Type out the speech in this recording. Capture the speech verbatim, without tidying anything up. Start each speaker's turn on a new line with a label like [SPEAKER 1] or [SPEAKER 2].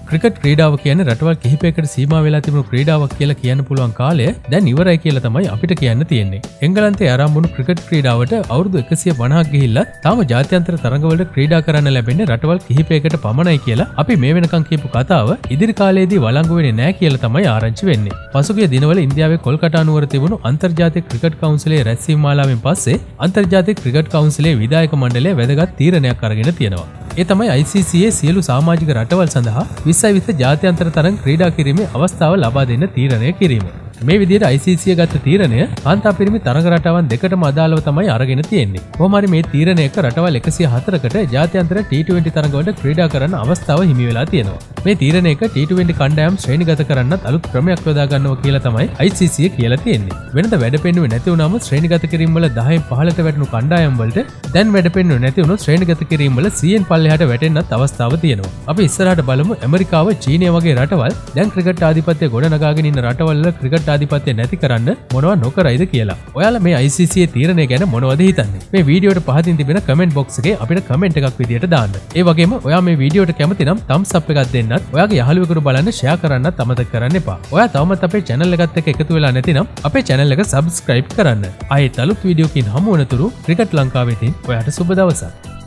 [SPEAKER 1] Cricket ක්‍රීඩාව කියන්නේ රටවල් කිහිපයකට සීමා වෙලා තිබුණු ක්‍රීඩාවක් කියලා කියන්න පුළුවන් කාලය දැන් ඉවරයි කියලා තමයි අපිට කියන්න තියෙන්නේ. එංගලන්තයේ ආරම්භ වුණු ක්‍රිකට් ක්‍රීඩාවට අවුරුදු එකසිය පනහක් ගිහිල්ලා තාම ජාත්‍යන්තර තරඟවලට ක්‍රීඩා කරන්න ලැබෙන්නේ රටවල් කිහිපයකට පමණයි කියලා අපි මේ වෙනකන් කියපු කතාව ඉදිරි කාලයේදී වළංගු වෙන්නේ නැහැ කියලා තමයි ආරංචි වෙන්නේ. පසුගිය දිනවල ඉන්දියාවේ කොල්කතා නුවර තිබුණු අන්තර්ජාතික ක්‍රිකට් කවුන්සිලයේ රැස්වීම මාලාවෙන් පස්සේ අන්තර්ජාතික ක්‍රිකට් කවුන්සිලයේ විධායක මණ්ඩලය වැදගත් තීරණයක් අරගෙන තියෙනවා. ඒ තමයි I C C A සියලු සමාජික රටවල් සඳහා විස්සයි විස්ස ජාත්‍යන්තර තරඟ ක්‍රීඩා කිරීමේ අවස්ථාව ලබා දෙන්න තීරණය කිරීම. මේ විදිහට I C C A ගත්ත තීරණය කාන්තා පිරිමි තරඟ රටාවන් දෙකටම අදාළව තමයි අරගෙන තියෙන්නේ. කොහොම හරි මේ තීරණයක රටවල් එකසිය හතරකට ජාත්‍යන්තර T twenty තරඟවලට ක්‍රීඩා කරන්න අවස්ථාව හිමි වෙලා තියෙනවා. මේ තීරණයක T twenty කණ්ඩායම් ශ්‍රේණිගත කරන්නත් අලුත් ක්‍රමයක් යොදා ගන්නවා කියලා තමයි I C C A කියලා තියෙන්නේ. වෙනද වැඩ පෙන්නුවේ නැති වුණාම ශ්‍රේණිගත කිරීම වල දහයෙන් පහළට වැටුණු කණ්ඩායම් වලට දැන් වැඩ පෙන්නුවේ නැති වුණොත් ශ්‍රේණිගත කිරීම වල සීයෙන් පල්ලෙහාට වැටෙන්නත් අවස්ථාව තියෙනවා. අපි ඉස්සරහට බලමු ඇමරිකාව, චීනය වගේ රටවල් දැන් ක්‍රිකට් ආධිපත්‍ය ගොඩනගාගෙන ඉන්න රටවල් වල ක්‍රිකට් ආධිපත්‍ය නැති කරන්න මොනවා නොකරයිද කියලා. ඔයාලා මේ I C C A තීරණය ගැන මොනවද හිතන්නේ? මේ වීඩියෝට පහතින් තිබෙන කමෙන්ට් බොක්ස් එකේ අපිට කමෙන්ට් එකක් විදියට දාන්න. ඒ වගේම ඔයා මේ වීඩියෝට කැමති නම් thumbs up එකක් දෙන්නත්, ඔයාගේ යාළුවෙකුට බලන්න ෂෙයා කරන්නත් අමතක කරන්න එපා. ඔයා තවමත් අපේ channel එකත් එක්ක එකතු වෙලා නැතිනම් අපේ channel එක subscribe කරන්න. ආයෙත් අලුත් වීඩියෝකින් හමු වනතුරු ක්‍රිකට් ලංකාවේ තින් ඔයාට සුබ දවසක්.